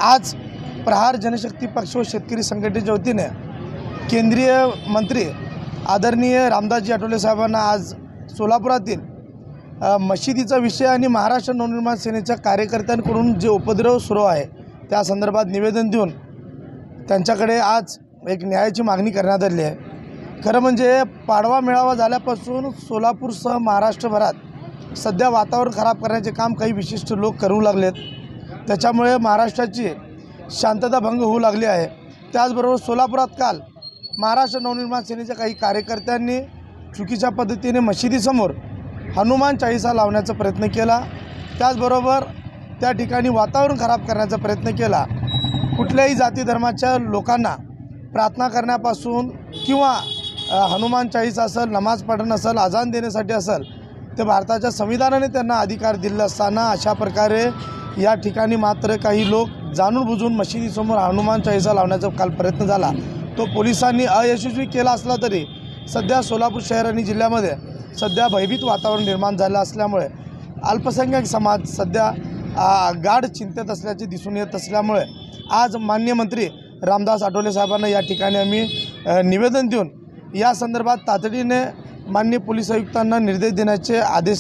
आज प्रहार जनशक्ती पक्ष व शेतकरी संघटनेच्या वतीने केंद्रीय मंत्री आदरणीय रामदासजी आठवले साहेबांना आज सोलापुरातील मशिदीचा विषय आणि महाराष्ट्र नवनिर्माण सेनेच्या कार्यकर्त्यांकडून जे उपद्रव सुरू आहे त्या संदर्भात निवेदन देऊन त्यांच्याकडे आज एक न्यायाची मागणी करण्यात आली आहे। खरं म्हणजे पाडवा मेळावा झाल्यापासून सोलापूरसह महाराष्ट्रभरात सध्या वातावरण खराब करण्याचे काम काही विशिष्ट लोक करू लागलेत। त्याच्यामुळे महाराष्ट्राची शांतता भंग होऊ लागली आहे। त्याचबरोबर सोलापुरात काल महाराष्ट्र नवनिर्माण सेनेच्या काही कार्यकर्त्यांनी चुकीच्या पद्धतीने मशिदीसमोर हनुमान चाळीसा लावण्याचा प्रयत्न केला। त्याचबरोबर त्या ठिकाणी वातावरण खराब करण्याचा प्रयत्न केला। कुठल्याही जाती धर्माच्या लोकांना प्रार्थना करण्यापासून किंवा हनुमान चाळीसा असेल, नमाज पठण असेल, अजान देण्यासाठी असेल, ते भारताच्या संविधानाने त्यांना अधिकार दिला असताना अशा प्रकारे या ठिकाणी मात्र काही लोक जाणून बुजून मशिदीसमोर हनुमान चाळीसा लावण्याचा काल प्रयत्न झाला। तो पोलिसांनी अयशस्वी केला असला तरी सध्या सोलापूर शहर आणि जिल्ह्यामध्ये सध्या भयभीत वातावरण निर्माण झालं असल्यामुळे अल्पसंख्याक समाज सध्या गाढ चिंतेत असल्याचे दिसून येत असल्यामुळे आज माननीय मंत्री रामदास आठवले साहेबांना या ठिकाणी आम्ही निवेदन देऊन या संदर्भात तातडीने माननीय पोलीस आयुक्तांना निर्देश देण्याचे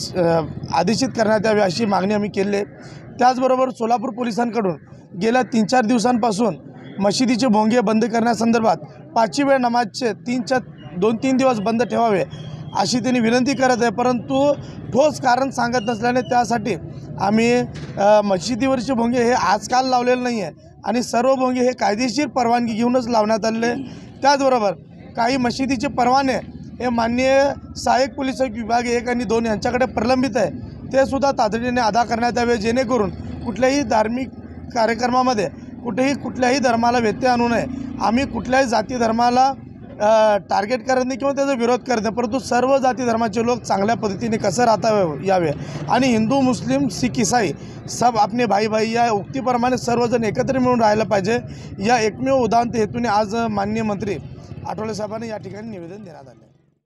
आदेशित करण्यात यावे अशी मागणी आम्ही केली आहे। त्याचबरोबर सोलापूर पोलिसांकडून गेल्या 3-4 दिवसांपासून मशिदीचे भोंगे बंद करण्यासंदर्भात 5वी वेळ नमाजचे 2-3 दिवस बंद ठेवावे अशी त्यांनी विनंती करत आहे, परंतु ठोस कारण सांगत नसल्याने त्यासाठी आम्ही मशिदीवरचे भोंगे हे आजकाल लावलेले नाही आहे आणि सर्व भोंगे हे कायदेशीर परवानगी घेऊनच लावण्यात आले। त्याचबरोबर काही मशिदीचे परवाने हे माननीय सहाय्यक पोलीस विभाग 1 आणि 2 यांच्याकडे प्रलंबित आहे, ते सुद्धा तातडीने अदा करण्यात यावे, जेणेकरून कुठल्याही धार्मिक कार्यक्रमामध्ये कुठल्याही धर्माला व्यत्यय आणू नये। आम्ही कुठल्याही जाती धर्माला टार्गेट करत नाही किंवा त्याचा विरोध करत नाही, परंतु सर्व जाती धर्माचे लोक चांगल्या पद्धतीने कसं राहता यावे आणि हिंदू मुस्लिम सिख ईसाई सब अपने भाई भाई या उक्तीप्रमाणे सर्वजण एकत्र मिळून राहायला पाहिजे। या एकमेव उदाहरण हेतूने आज माननीय मंत्री आठवले साहेबांनी या ठिकाणी निवेदन देण्यात आले।